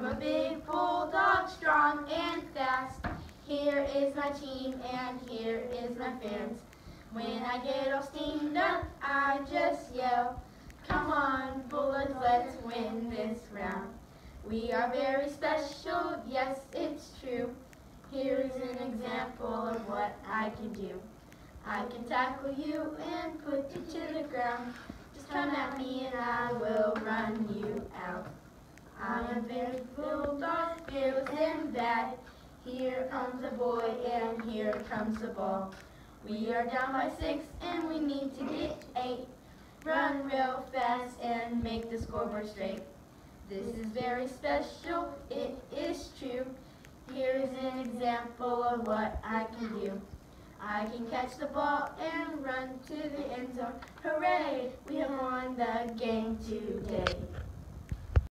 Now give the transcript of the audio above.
I'm a big bulldog, strong and fast. Here is my team and here is my fans. When I get all steamed up, I just yell, come on, Bullets, let's win this round. We are very special, yes, it's true. Here is an example of what I can do. I can tackle you and put you to the ground. Just come at me and I will run you out. I am very bulldog, fearless and bad. Here comes the boy and here comes the ball. We are down by 6 and we need to get 8. Run real fast and make the scoreboard straight. This is very special, it is true. Here is an example of what I can do. I can catch the ball and run to the end zone. Hooray! We have won the game today.